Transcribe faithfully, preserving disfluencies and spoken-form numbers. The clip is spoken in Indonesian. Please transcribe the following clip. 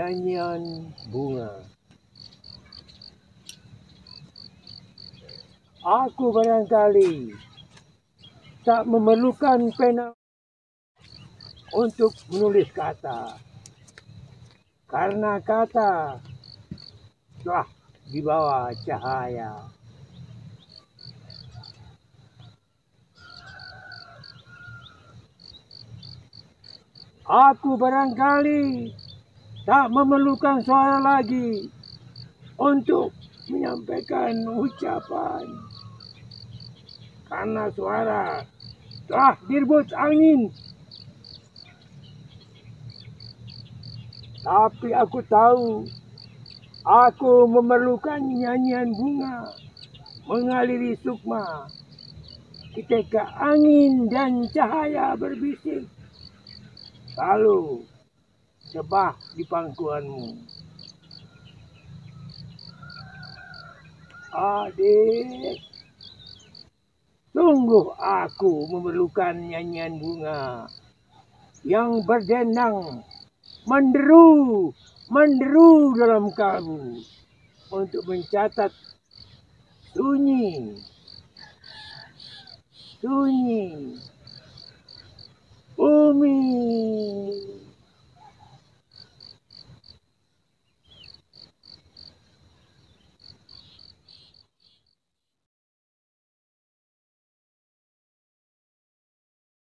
nyanyian bunga. Aku barangkali tak memerlukan pena untuk menulis kata, karena kata telah dibawa cahaya. Aku barangkali tak memerlukan suara lagi untuk menyampaikan ucapan, karena suara telah direbut angin. Tapi aku tahu, aku memerlukan nyanyian bunga mengaliri sukma ketika angin dan cahaya berbisik. Lalu sebah di pangkuanmu. Adik, sungguh aku memerlukan nyanyian bunga yang berdendang, menderu, menderu dalam kalbu untuk mencatat sunyi, sunyi bumi